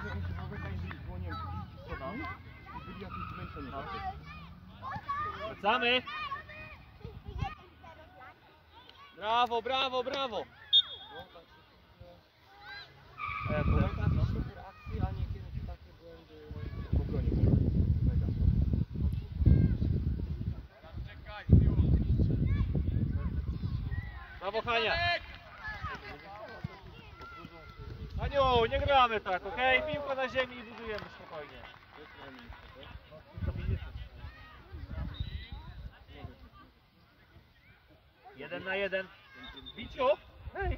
że oni się w ogóle tak było, nie wiem, 30 sekund i byli jakieś zmęczeni. Wracamy! Brawo, brawo, brawo! Pamiętam super akcje, a niekiedy takie błędy w obronie. Mega. Brawo, Hania! Haniu, nie gramy tak, okej? Piłka na ziemi i budujemy spokojnie. 1 na 1. Biciu! Hej!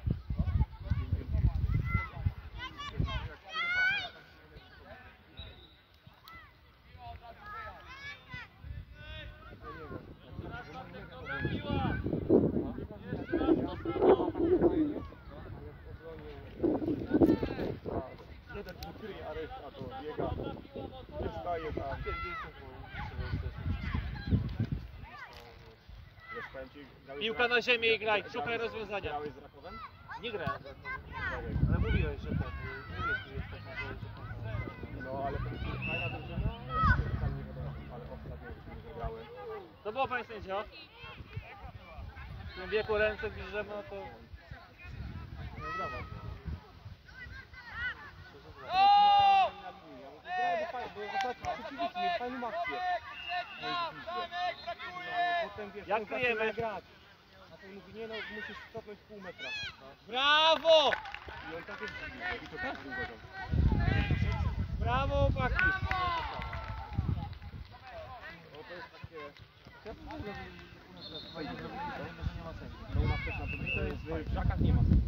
Jeden ukryje, a reszta to biega. Nie wstaje tam. Piłka na ziemię i graj, szukaj rozwiązania. Grałeś z Rakowem? Nie grałem, ale mówiłeś, że tak. No ale to jest fajna drużyna, tam nie wiadomo, ale ostatnio już nie grałem. To było, panie sędzio. W tym wieku ręce bierzemy, no to... No brawo. Fajną akcję. Potem wiesz, Jak kryjemy? grać. A ten mówi, nie no, musisz cofnąć pół metra. Brawo! I on tak jest i to tak długo tam. Brawo, chłopaki! No to jest takie... Fajnie zrobili to, że nie ma sensu. No u nas też na to jest, w Żakach nie ma sensu.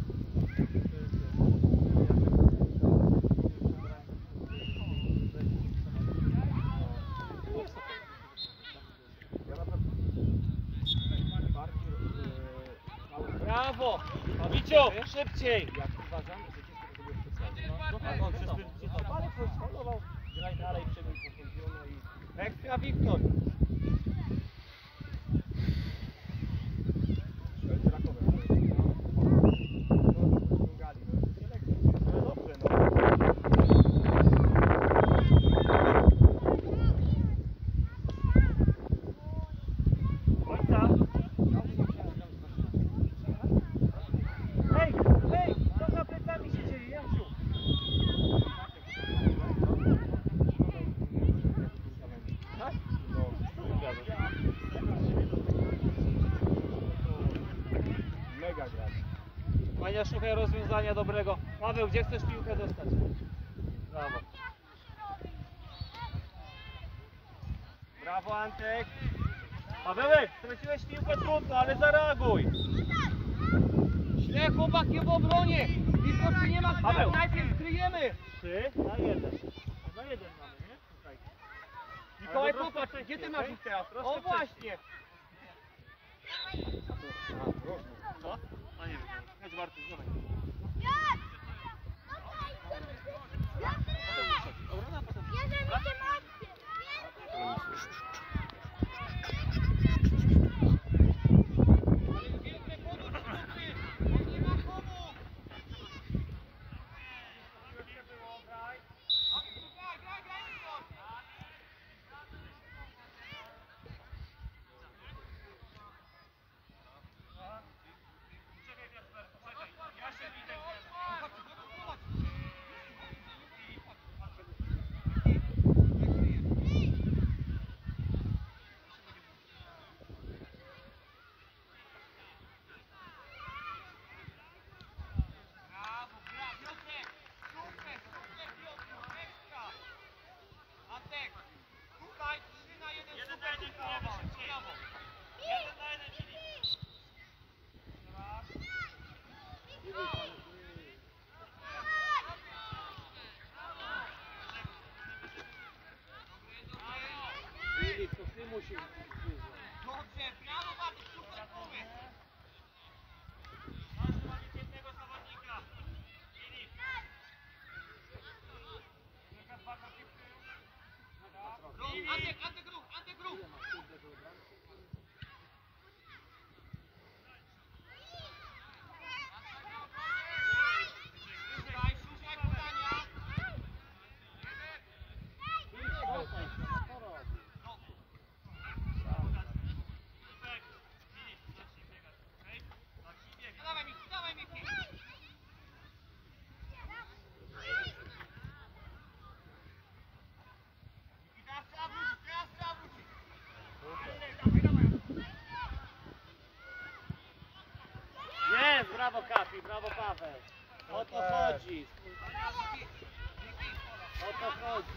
Brawo! Biciu, szybciej! Ja uważam, że ciężko to było specjalnie. No tak, on przez ten ale ktoś faulował, graj dalej, przebieg pochodziono i... Ekstra Wiktor! Z Rakowem. No, ściągali, no. No dobrze, no. Końca! Hej, hej! Co za plecami się dzieje, Jasiu? Tak? No. Mega gra. Mania, szukaj rozwiązania dobrego. Paweł, gdzie chcesz piłkę dostać? Brawo. Brawo, Antek. Pawełek, straciłeś piłkę, trudno, ale zareaguj. Źle chłopaki w obronie! Blisko czy nie ma Paweł. najpierw kryjemy! 3 na 1. Na 1 mamy, nie? Tutaj. Mikołaj, Ale popatrz, troszkę gdzie ty wcześniej, masz ich teraz? troszkę O właśnie! Co? A nie wiem. Chodź, Bartuś, dawaj. Dobrze, brawo Bartek, super pomysł! Antek ruch, Antek ruch! Szukaj podania! to chodzi.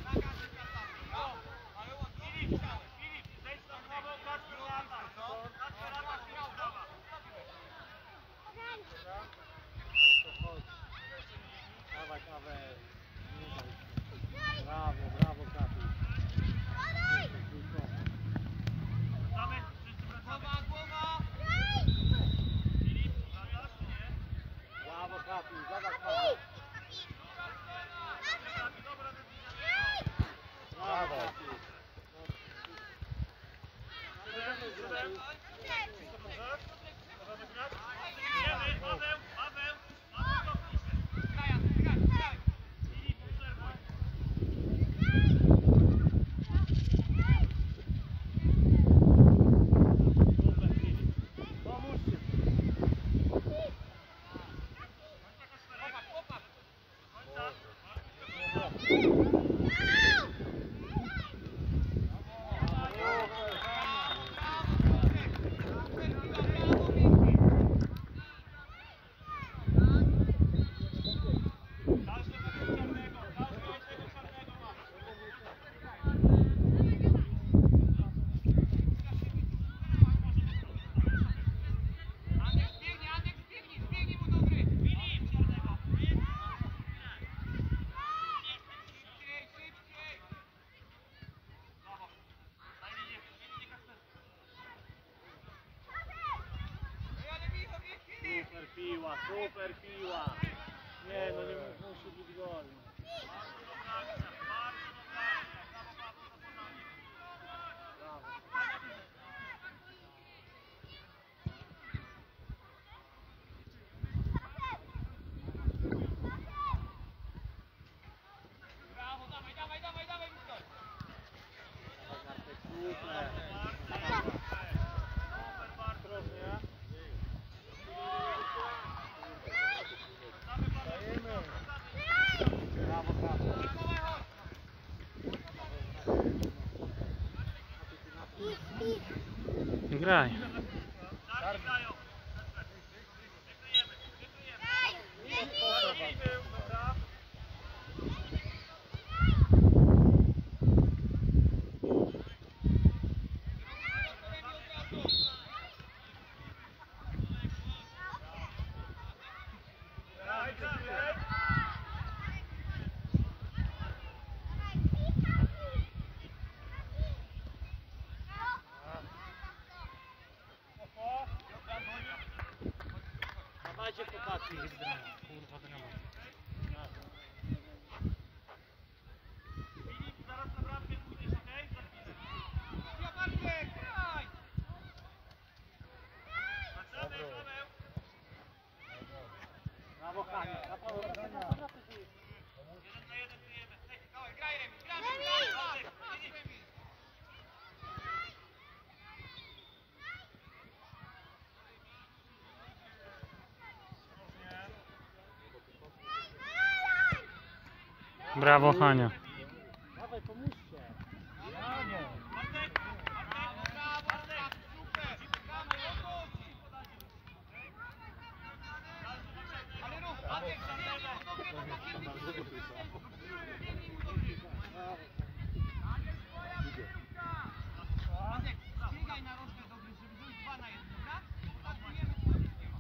Dawaj, Paweł. Brawo, brawo, Kapi. Brawo, Kapi, zobacz, Paweł. Brawo, Kapi. Super piła! Nie, no nie musi być gol. Brawo, dawaj, dawaj, dawaj, dawaj, Wiktor. Ostrożnie. Brawo, brawo. Graj. Dawajcie chłopaki. Kurwa, dramat. Ja Bartek, graj! Brawo, Hania. Brawo, Dawaj, graj remis, graj remis! Brawo, Hania. Dawaj, pomóżcie. Brawo, brawo, super! Gramy, odchodzi! Ale rób, Adek, biegnij mu dobry, bo takie biegnij mu dobry. Adek, biegaj na rozwój dobry, żeby zrobić 2 na 1, dobra? Atakujemy, to nic nie ma.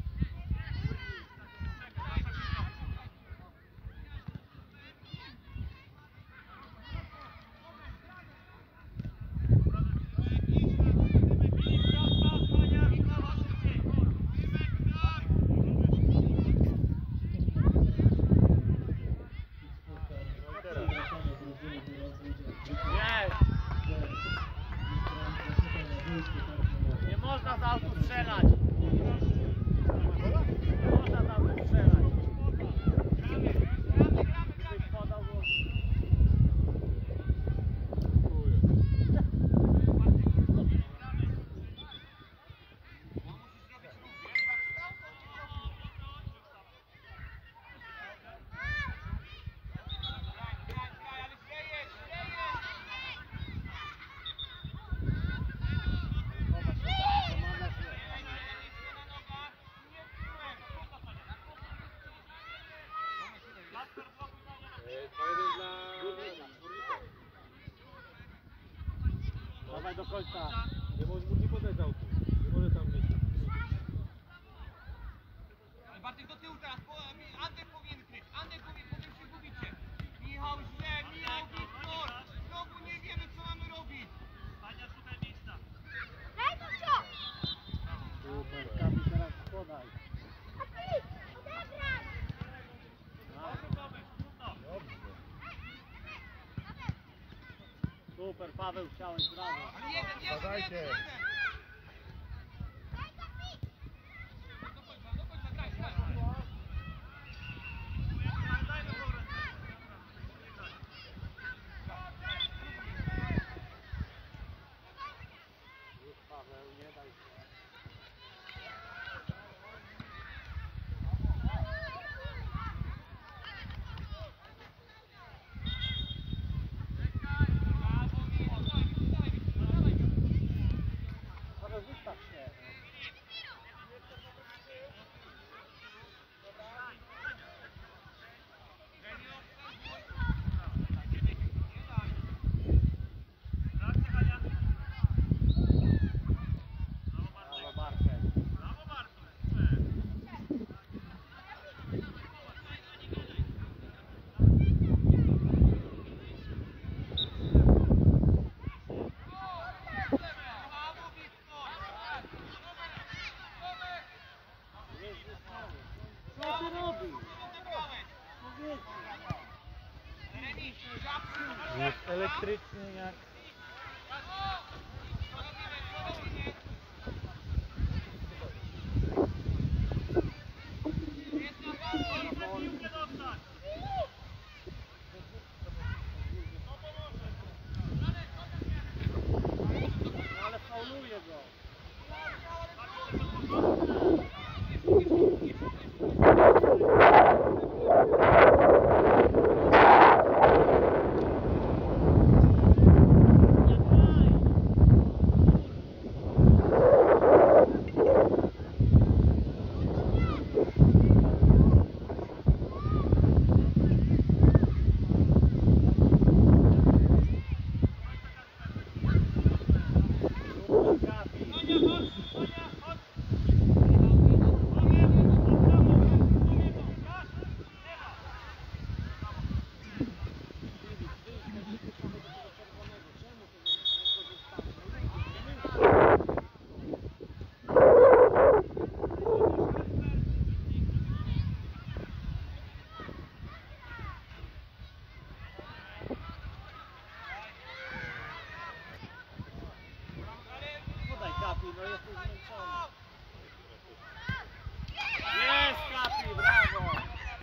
do końca. Nie może mu nie podać z autu. Nie może tam mieć. Bartek do tyłu teraz, Andek powinien kryć, Andek potem się gubicie. Michał źle, Michał Wiktor, znowu nie wiemy co mamy robić. Pania szukaj miejsca. Super, Kapi teraz podaj. Super, Paweł, chciałeś, brawo. Ale jeden. Do końca, graj. Paweł, nie daj się. Paweł, wystaw się. Brawo, Bartek. Co ty robisz? Jest elektryczny jak... Ale fauluje go. Podaj, Kapi, no jesteś zmęczony. Jest, Kapi, brawo!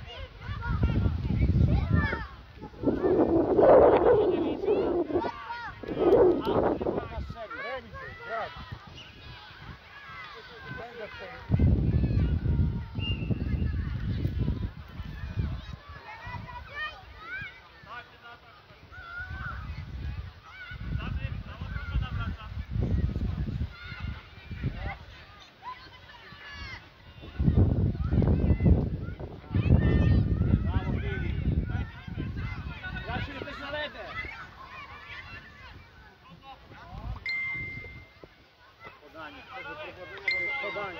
Nie liczy, Kapi. A, nie pokaż czego. Brawo, Filip. Jasiu, jesteś na lewe. Podanie. Podanie.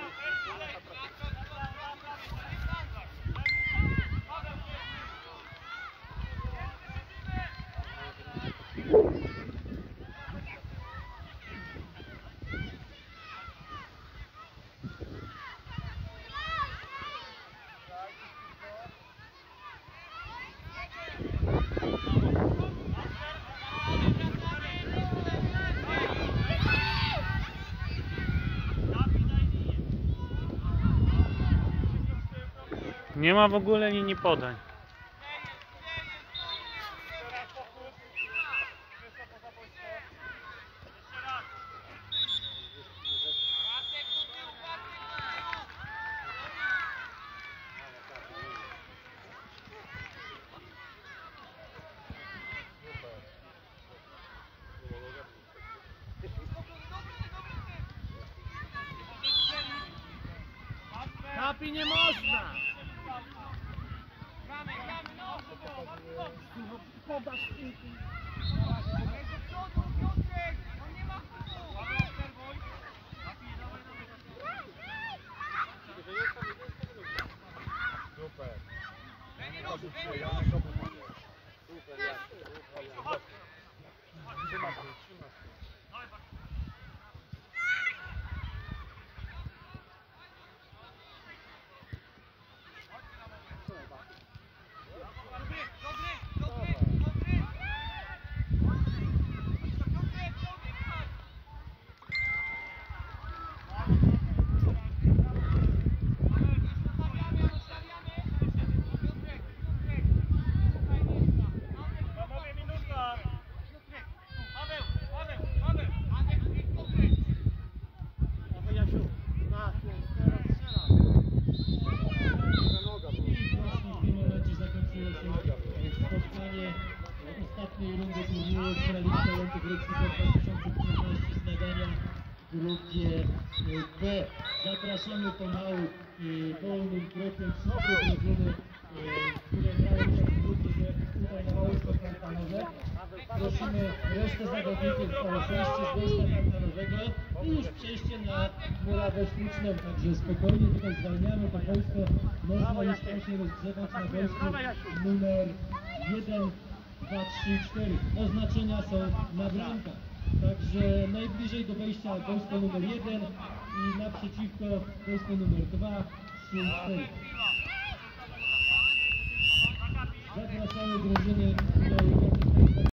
Nie ma w ogóle linii podań. Kapi, nie można! Gramy, no! Podasz piłki. Do przodu, Piotrek! On nie ma Panowie, minuta! Właśnie w tym momencie zakończyło się spotkanie ostatniej rundy turnieju Ekstraligi Talenty Grecki 2015 z Nagania w grupie B. Zapraszamy pomału wolnym krokiem wszystkie drużyny, które grają w grupie B tutaj na boisko tartanowe. Prosimy resztę zawodników o przejście z boiska tartanowego i już przejście na murawę sztuczną, także spokojnie tutaj zwalniamy to boisko, można już tam się rozgrzewać na boisku numer 1, 2, 3, 4. Oznaczenia są na bramkach. Także najbliżej do wejścia boisko numer 1 i naprzeciwko boisko numer 2, 3, 4.